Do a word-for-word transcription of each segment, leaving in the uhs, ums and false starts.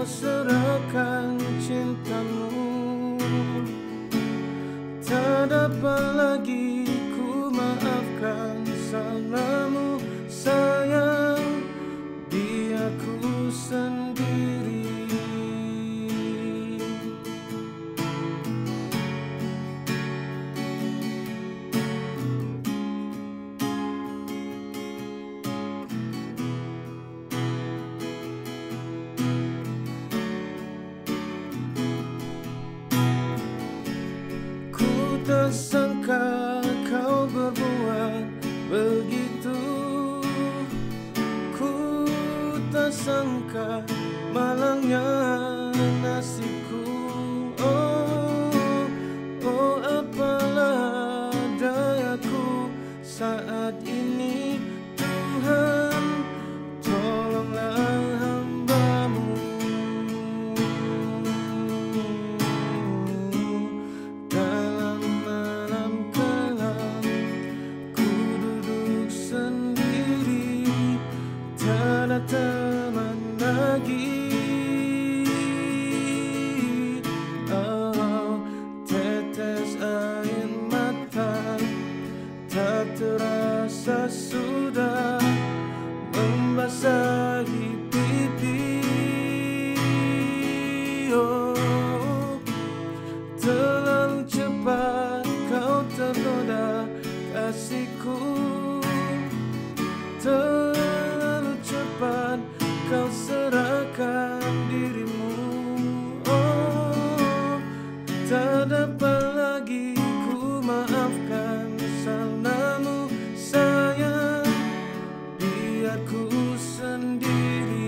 kau serahkan cintamu. Tak dapat lagi ku maafkan salahmu sayang, biar ku sendiri. Tak sangka kau berbuat begitu. Ku tak sangka malangnya nasibku. Oh, oh apalah dayaku saat ini. Tuhan, tolonglah hamba-Mu. Teman lagi, oh, tetes air mata tak terasa sudah membasahi pipi. Oh, terlalu cepat kau tergoda kasihku. Terlalu cepat kau serahkan dirimu. Oh, tak dapat lagi ku maafkan salahmu sayang, biar ku sendiri.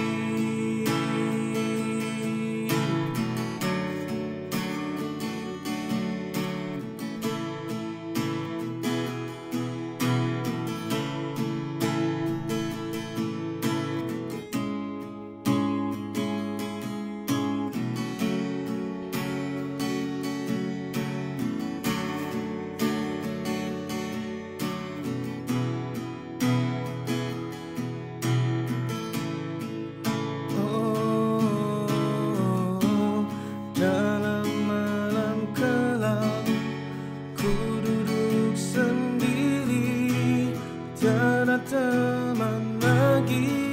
Tiada teman lagi.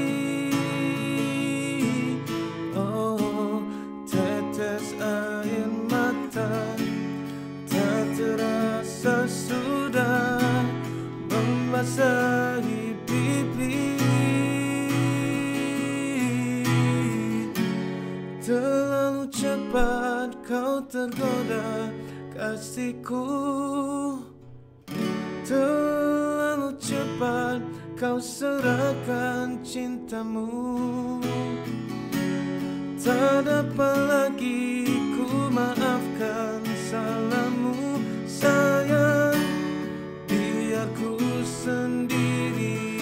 Oh, tetes air mata tak terasa sudah membasahi pipi. Terlalu cepat kau tergoda kasihku. Terlalu cepat kau serahkan cintamu. Tak dapat lagi ku maafkan salahmu sayang, biar ku sendiri.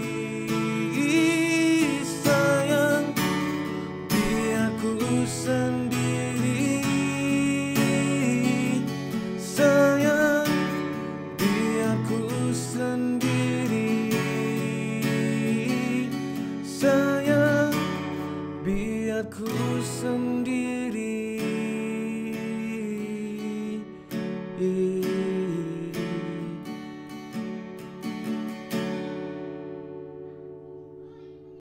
Sayang, biar ku sendiri. Sayang, sendiri. Sayang, biar ku sendiri.